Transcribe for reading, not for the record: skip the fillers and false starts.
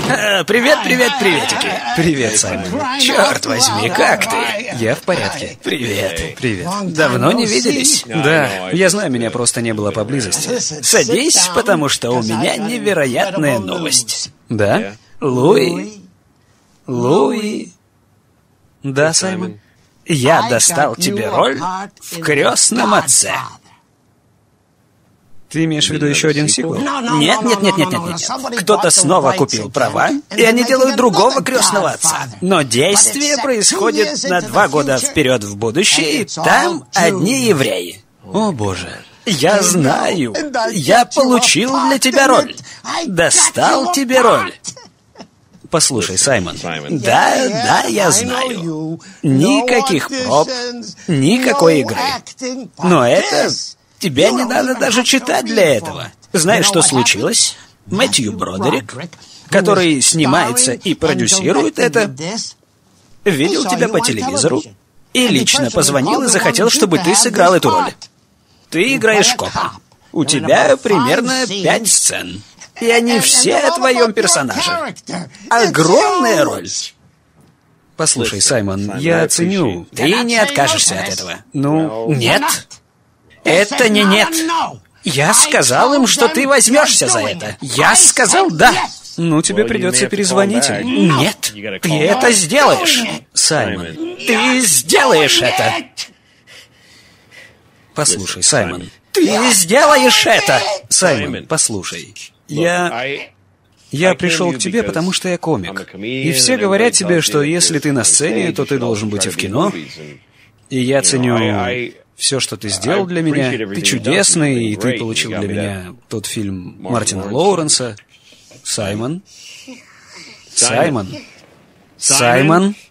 Привет, приветики. Привет, Саймон. Черт возьми, как ты? Я в порядке. Привет. Привет. Давно не виделись? Да, я знаю, меня просто не было поблизости. Садись, потому что у меня невероятная новость. Да? Луи. Да, Саймон? Я достал тебе роль в «Крестном отце». Ты имеешь в виду еще один сиквел? Нет. Кто-то снова купил права, и они делают другого «Крестного отца». Но действие происходит на 2 года вперед в будущее, и там одни евреи. О, боже. Я знаю. Я получил для тебя роль. Достал тебе роль. Послушай, Саймон. Да, я знаю. Никаких проб, никакой игры. Но это... Тебе не надо даже читать для этого. Знаешь, что случилось? Мэтью Бродерик, который снимается и продюсирует это, видел тебя по телевизору и лично позвонил и захотел, чтобы ты сыграл эту роль. Ты играешь копа. У тебя примерно 5 сцен. И они все о твоем персонаже. Огромная роль. Послушай, Саймон, я ценю... Ты не откажешься от этого. Ну, Нет. Это не нет. Я сказал им, что ты возьмешься за это. Я сказал да. ну тебе придется перезвонить им. Нет, ты это сделаешь. Саймон, Ты сделаешь это. послушай, Саймон. Ты сделаешь это. Саймон, послушай. Я пришел к тебе, потому что я комик. И все говорят тебе, что если ты на сцене, то ты должен быть и в кино. И я ценю все, что ты сделал для меня. Ты чудесный, и ты получил для меня тот фильм Мартина Лоуренса. Саймон?